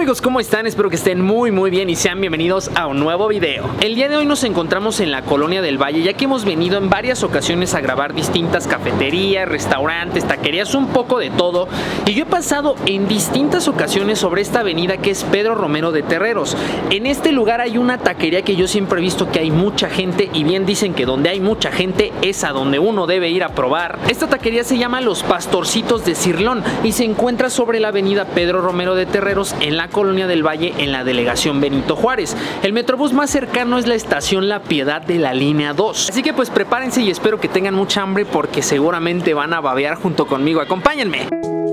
amigos? ¿Cómo están? Espero que estén muy bien y sean bienvenidos a un nuevo video. El día de hoy nos encontramos en la Colonia del Valle, ya que hemos venido en varias ocasiones a grabar distintas cafeterías, restaurantes, taquerías, un poco de todo. Y yo he pasado en distintas ocasiones sobre esta avenida que es Pedro Romero de Terreros. En este lugar hay una taquería que yo siempre he visto que hay mucha gente, y bien dicen que donde hay mucha gente es a donde uno debe ir a probar. Esta taquería se llama Los Pastorcitos de Cirlón y se encuentra sobre la avenida Pedro Romero de Terreros en la Colonia del Valle, en la delegación Benito Juárez. El metrobús más cercano es la estación La Piedad de la línea 2. Así que pues prepárense y espero que tengan mucha hambre porque seguramente van a babear junto conmigo. Acompáñenme.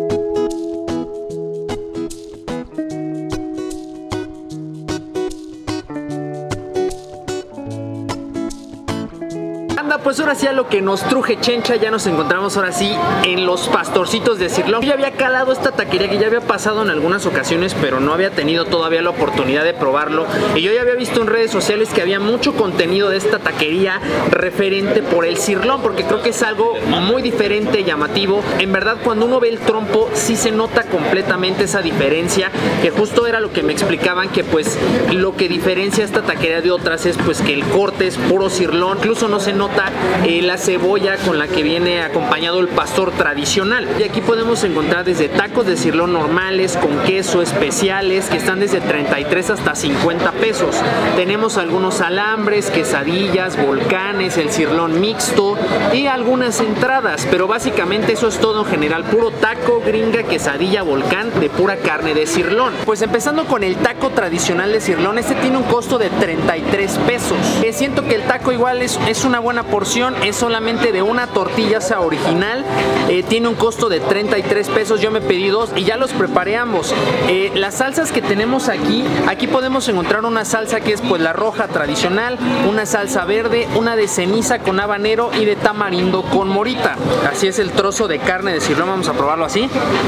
Pues ahora sí a lo que nos truje chencha, ya nos encontramos ahora sí en Los Pastorcitos de Cirlón. Yo ya había calado esta taquería, que ya había pasado en algunas ocasiones, pero no había tenido todavía la oportunidad de probarlo. Y yo ya había visto en redes sociales que había mucho contenido de esta taquería referente por el cirlón, porque creo que es algo muy diferente, llamativo. En verdad, cuando uno ve el trompo, sí se nota completamente esa diferencia, que justo era lo que me explicaban, que pues lo que diferencia esta taquería de otras es pues que el corte es puro cirlón. Incluso no se nota la cebolla con la que viene acompañado el pastor tradicional. Y aquí podemos encontrar desde tacos de cirlón normales, con queso, especiales, que están desde 33 hasta 50 pesos. Tenemos algunos alambres, quesadillas, volcanes, el cirlón mixto y algunas entradas, pero básicamente eso es todo en general, puro taco, gringa, quesadilla, volcán de pura carne de cirlón. Pues empezando con el taco tradicional de cirlón, este tiene un costo de 33 pesos. Siento que el taco igual es una buena porción, es solamente de una tortilla esa original, tiene un costo de 33 pesos. Yo me pedí dos y ya los preparé ambos. Las salsas que tenemos aquí podemos encontrar una salsa que es pues la roja tradicional, una salsa verde, una de ceniza con habanero y de tamarindo con morita. Así es el trozo de carne de cirlón, vamos a probarlo así.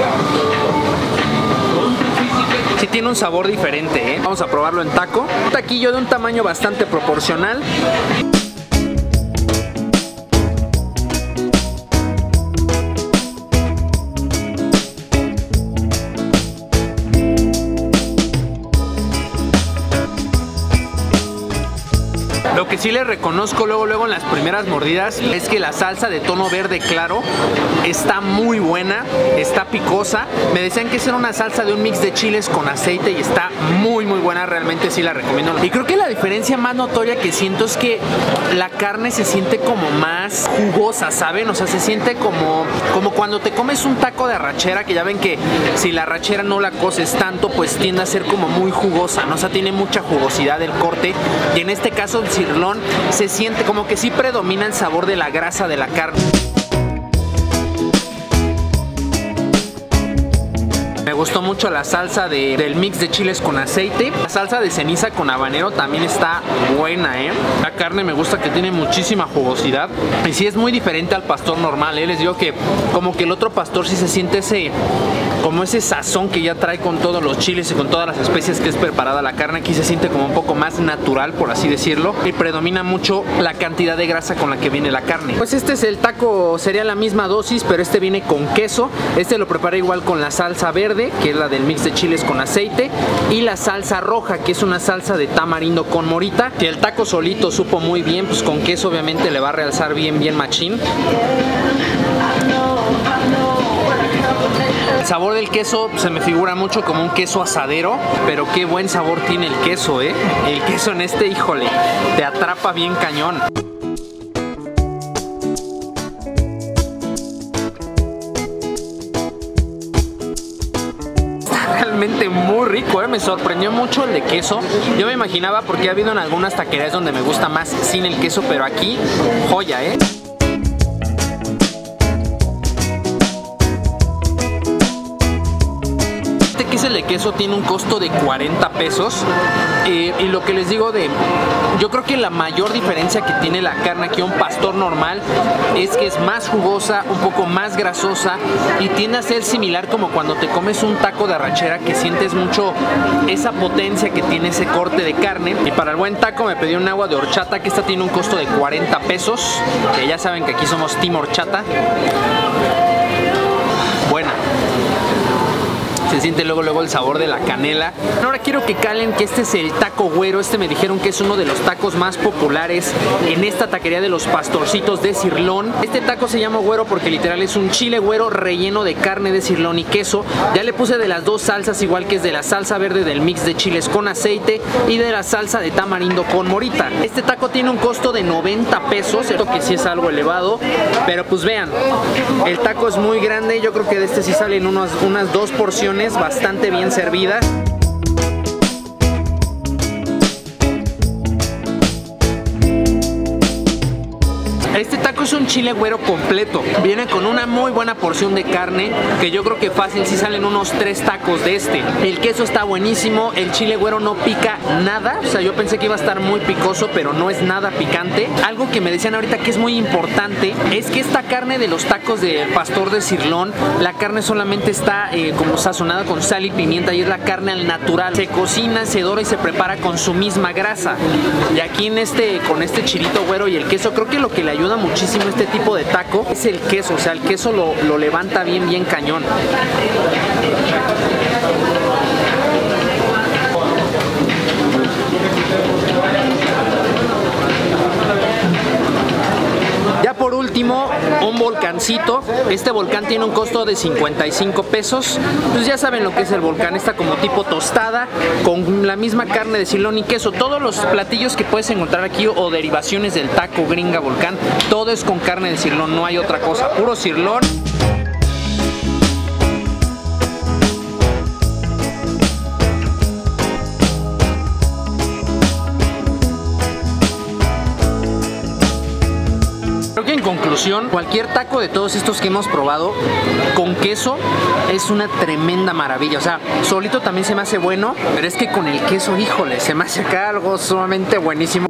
Sí tiene un sabor diferente, Vamos a probarlo en taco. Un taquillo de un tamaño bastante proporcional. Lo que sí le reconozco luego en las primeras mordidas es que la salsa de tono verde claro está muy buena, está picosa. Me decían que esa era una salsa de un mix de chiles con aceite y está muy buena, realmente sí la recomiendo. Y creo que la diferencia más notoria que siento es que la carne se siente como más jugosa, ¿saben? O sea, se siente como cuando te comes un taco de arrachera, que ya ven que si la arrachera no la coces tanto, pues tiende a ser como muy jugosa, ¿no? O sea, tiene mucha jugosidad el corte, y en este caso el cirlón se siente como que sí predomina el sabor de la grasa de la carne. Me gustó mucho la salsa del mix de chiles con aceite. La salsa de ceniza con habanero también está buena, La carne me gusta que tiene muchísima jugosidad. Y sí es muy diferente al pastor normal, Les digo que como que el otro pastor sí se siente como ese sazón que ya trae con todos los chiles y con todas las especias que es preparada la carne. Aquí se siente como un poco más natural, por así decirlo, y predomina mucho la cantidad de grasa con la que viene la carne. Pues este es el taco, sería la misma dosis, pero este viene con queso. Este lo preparé igual con la salsa verde, que es la del mix de chiles con aceite, y la salsa roja, que es una salsa de tamarindo con morita, que el taco solito supo muy bien, pues con queso obviamente le va a realzar bien machín. El sabor del queso se me figura mucho como un queso asadero, pero qué buen sabor tiene el queso, El queso en este, híjole, te atrapa bien cañón. Realmente muy rico, me sorprendió mucho el de queso. Yo me imaginaba, porque ha habido en algunas taquerías donde me gusta más sin el queso, pero aquí, joya, El de queso tiene un costo de 40 pesos y lo que les digo yo creo que la mayor diferencia que tiene la carne aquí a un pastor normal es que es más jugosa, un poco más grasosa, y tiende a ser similar como cuando te comes un taco de arrachera, que sientes mucho esa potencia que tiene ese corte de carne. Y para el buen taco me pedí un agua de horchata, que esta tiene un costo de 40 pesos, que ya saben que aquí somos team horchata. Buena. Se siente luego el sabor de la canela. Ahora quiero que calen que este es el taco güero. Este me dijeron que es uno de los tacos más populares en esta taquería de los Pastorcitos de Cirlón. Este taco se llama güero porque literal es un chile güero relleno de carne de cirlón y queso. Ya le puse de las dos salsas, igual que es de la salsa verde del mix de chiles con aceite y de la salsa de tamarindo con morita. Este taco tiene un costo de 90 pesos, esto que sí es algo elevado, pero pues vean, el taco es muy grande. Yo creo que de este sí salen unas 2 porciones bastante bien servidas. Este taco es un chile güero completo. Viene con una muy buena porción de carne, que yo creo que fácil sí salen unos 3 tacos de este. El queso está buenísimo, el chile güero no pica nada. O sea, yo pensé que iba a estar muy picoso, pero no es nada picante. Algo que me decían ahorita que es muy importante es que esta carne de los tacos de Pastor de Cirlón, la carne solamente está como sazonada con sal y pimienta y es la carne al natural. Se cocina, se dora y se prepara con su misma grasa. Y aquí con este chilito güero y el queso, creo que lo que le ayuda muchísimo este tipo de taco es el queso. O sea, el queso lo levanta bien cañón. Ya por último, un volcancito. Este volcán tiene un costo de 55 pesos. Pues ya saben lo que es el volcán. Está como tipo tostada con la misma carne de cirlón y queso. Todos los platillos que puedes encontrar aquí o derivaciones del taco gringa volcán, todo es con carne de cirlón, no hay otra cosa, puro cirlón. Creo que en conclusión, cualquier taco de todos estos que hemos probado con queso es una tremenda maravilla. O sea, solito también se me hace bueno, pero es que con el queso, híjole, se me hace acá algo sumamente buenísimo.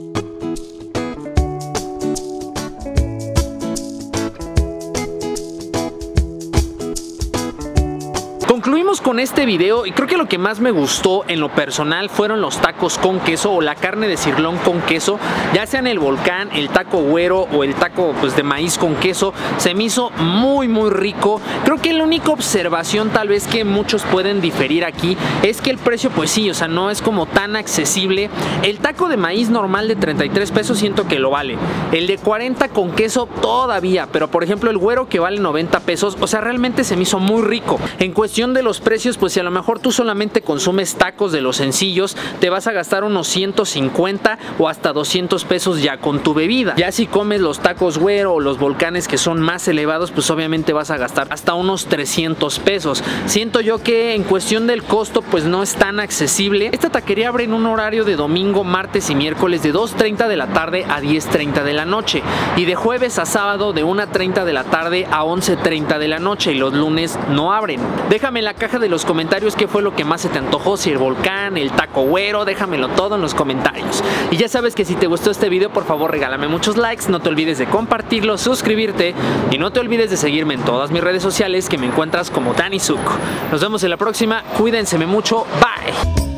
Concluimos con este video y creo que lo que más me gustó en lo personal fueron los tacos con queso o la carne de cirlón con queso, ya sea en el volcán, el taco güero o el taco pues de maíz con queso. Se me hizo muy rico. Creo que la única observación tal vez que muchos pueden diferir aquí es que el precio pues sí, o sea, no es como tan accesible. El taco de maíz normal de 33 pesos siento que lo vale. El de 40 con queso todavía, pero por ejemplo el güero que vale 90 pesos, o sea, realmente se me hizo muy rico. En cuestión de los precios, pues si a lo mejor tú solamente consumes tacos de los sencillos, te vas a gastar unos 150 o hasta 200 pesos ya con tu bebida. Ya si comes los tacos güero o los volcanes que son más elevados, pues obviamente vas a gastar hasta unos 300 pesos. Siento yo que en cuestión del costo, pues no es tan accesible. Esta taquería abre en un horario de domingo, martes y miércoles de 2:30 de la tarde a 10:30 de la noche y de jueves a sábado de 1:30 de la tarde a 11:30 de la noche, y los lunes no abren. Déjame en la caja de los comentarios qué fue lo que más se te antojó, si el volcán, el taco güero, déjamelo todo en los comentarios. Y ya sabes que si te gustó este video, por favor regálame muchos likes, no te olvides de compartirlo, suscribirte y no te olvides de seguirme en todas mis redes sociales, que me encuentras como Dani Zuko. Nos vemos en la próxima, cuídense mucho, bye.